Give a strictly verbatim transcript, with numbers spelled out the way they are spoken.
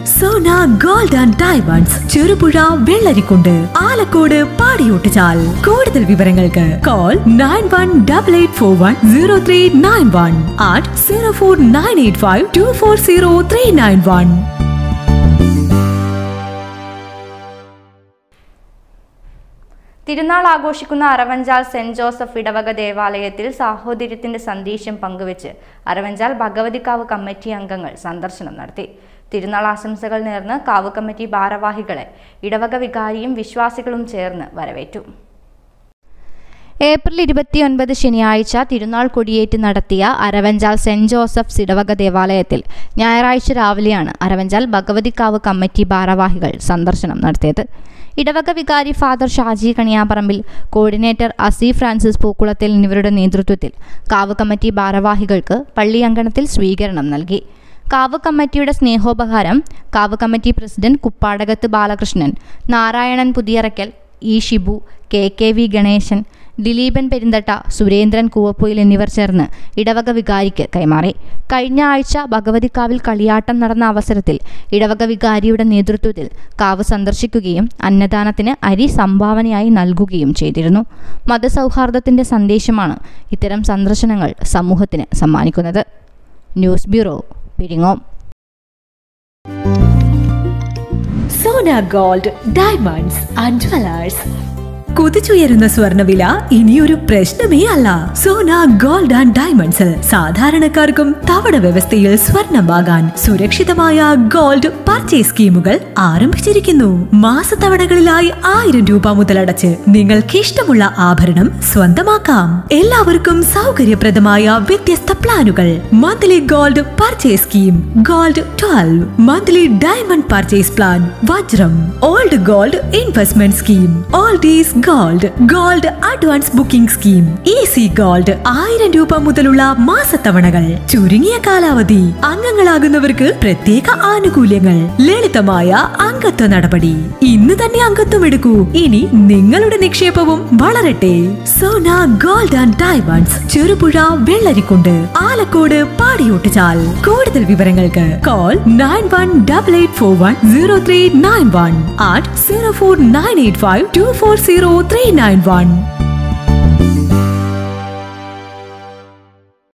Sona Gold and Diamonds, Cherupuzha, Vellarikkundu, Alakkode, Padiyottichal. കൂടുതൽ വിവരങ്ങൾക്ക് call nine one eight eight four one zero three nine one at zero four nine eight five two four zero three nine one. തിരുനാൾ ആഘോഷിക്കുന്ന Aravanchal saint Joseph ഇടവക ദേവാലയത്തിൽ സാഹോദര്യത്തിന്റെ സന്ദേശം പങ്കുവച്ച് Aravanchal ഭഗവതിക്കാവ് committee അംഗങ്ങൾ സന്ദർശനം നടത്തി. തിരുനാൾ ആശംസകൾ നേർന്ന് കാവ് കമ്മിറ്റി ഭാരവാഹികളെ ഇടവക വികാരിയും വിശ്വാസികളും ചേർന്ന് വരവേറ്റു. ഏപ്രിൽ ഇരുപത്തിയൊൻപത് ശനിയാഴ്ച തിരുനാൾ കൊടിയേറ്റ് നടത്തിയ അരവഞ്ചാൽ സെന്റ് ജോസഫ് ഇടവക ദേവാലയത്തിൽ ഞായറാഴ്ച രാവിലെയാണ് അരവഞ്ചാൽ ഭഗവതിക്കാവ് കമ്മിറ്റി ഭാരവാഹികൾ സന്ദർശനം നടത്തിയത്. ഇടവക വികാരി father Shaji Kaniyaparambil, coordinator Asi Francis Pookkulathil എന്നിവരുടെ നേതൃത്വത്തിൽ കാവ് കമ്മിറ്റി ഭാരവാഹികൾക്ക് പള്ളി അങ്കണത്തിൽ സ്വീകരണം നൽകി. കാവ് കമ്മിറ്റിയുടെ സ്നേഹോപഹാരം കാവ് committee president Kuppadakath Balakrishnan, Narayanan Puthiyarakkal, E Shibu, K K V Ganesan, Dileepan Perinthatta, Surendran Koovappoyil എന്നിവർ ചേർന്ന് ഇടവക വികാരിക്ക് കൈമാറി. കഴിഞ്ഞ ആഴ്ച ഭഗവതിക്കാവിൽ കളിയാട്ടം നടന്ന അവസരത്തിൽ ഇടവക വികാരിയുടെ നേതൃത്വത്തിൽ കാവ് സന്ദർശിക്കുകയും അന്നദാനത്തിന് അരി സംഭാവനയായി നൽകുകയും ചെയ്തിരുന്നു. മതസൗഹാർദ്ദത്തിന്റെ സന്ദേശമാണ് ഇത്തരം സന്ദർശനങ്ങൾ സമൂഹത്തിന് സമ്മാനിക്കുന്നത്. News bureau, Peringome. Sona Gold, Diamonds and Jewelers. കുതിച്ചുയരുന്ന സ്വർണ്ണവില ഇനിയൊരു പ്രശ്നമേ അല്ല. സോന ഗോൾഡ് ആൻഡ് ഡയമണ്ട്സിൽ സാധാരണക്കാർക്കും തവണ വ്യവസ്ഥയിൽ സ്വർണം വാങ്ങാൻ സുരക്ഷിതമായ ഗോൾഡ് പർച്ചേസ് സ്കീമുകൾ ആരംഭിച്ചിരിക്കുന്നു. മാസത്തവണകളിലായി ആയിരം രൂപ മുതലടച്ച് നിങ്ങൾക്ക് ഇഷ്ടമുള്ള ആഭരണം സ്വന്തമാക്കാം. എല്ലാവർക്കും സൗകര്യപ്രദമായ വ്യത്യസ്ത പ്ലാനുകൾ. Monthly gold purchase scheme, gold twelve, monthly diamond purchase plan, വജ്രം, old gold investment scheme, oldies gold, gold advance booking scheme, easy gold, ആയിരം രൂപ മുതലുള്ള മാസത്തവണകൾ, ചുരുങ്ങിയ കാലാവധി, അംഗങ്ങളാകുന്നവർക്ക് പ്രത്യേക ആനുകൂല്യങ്ങൾ, ലളിതമായ അംഗത്വ നടപടി. ഇന്ന് തന്നെ അംഗത്വം എടുക്കൂ. ഇനി നിങ്ങളുടെ നിക്ഷേപവും വളരട്ടെ. Sona gold and diamonds, Cherupuzha, Vellarikkundu, Alakode, Padiyottuchal. കൂടുതൽ വിവരങ്ങൾക്ക് call nine one double eight four one zero three nine one at zero four nine eight five two four zero three nine one.